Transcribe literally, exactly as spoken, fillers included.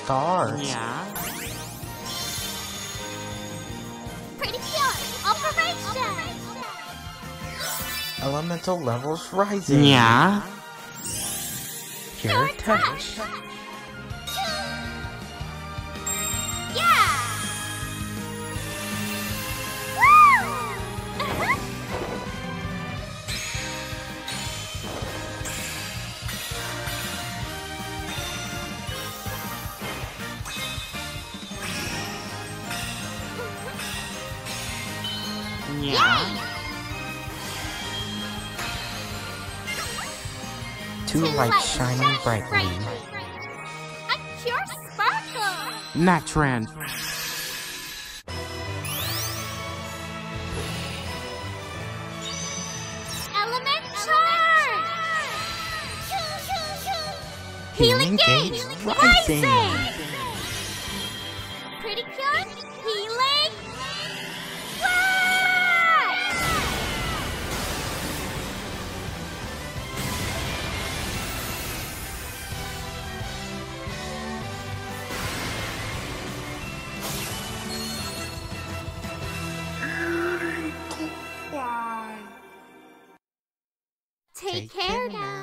start. Yeah. Precure operation. Elemental levels rising. Yeah. Pure touch. Yeah. Woo! Yeah. Two lights shining brightly. A pure sparkle. Nyatoran. Element charge. Healing gauge rising. rising. Precure healing. Rise! Take care now.